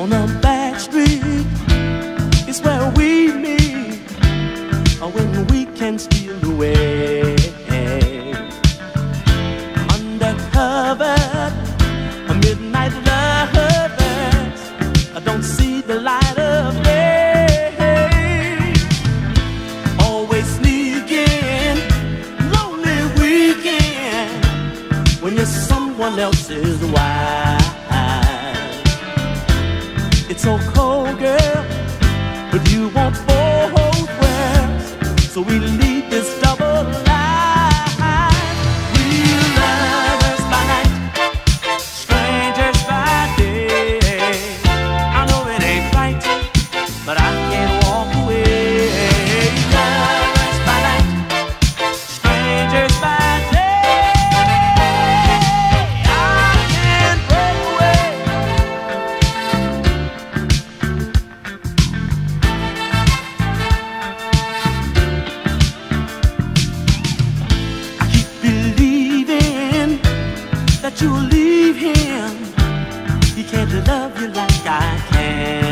on a back street is where we meet, or when we can steal away. Undercover, a midnight lovers don't see the light of day. Always sneaking, lonely weekend when you're someone else's wife. It's so cold, girl, but you want both worlds, so we lead this double life. Real lovers by night, strangers by day. I know it ain't right, but I can't walk away. Lovers by night, strangers by day. I can't break away. That you'll leave him. He can't love you like I can.